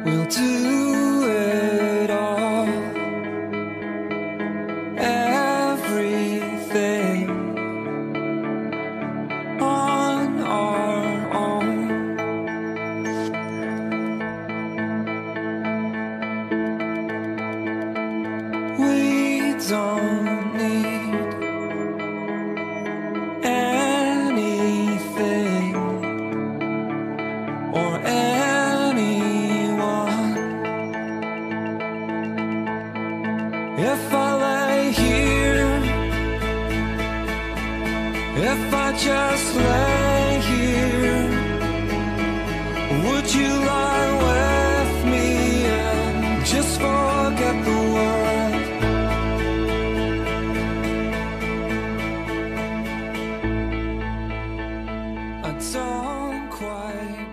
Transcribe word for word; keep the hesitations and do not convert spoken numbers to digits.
We'll do it all, everything on our own. We don't need anything or anyone. If I lay here, if I just lay here, would you lie with me and just forget the world? I don't quite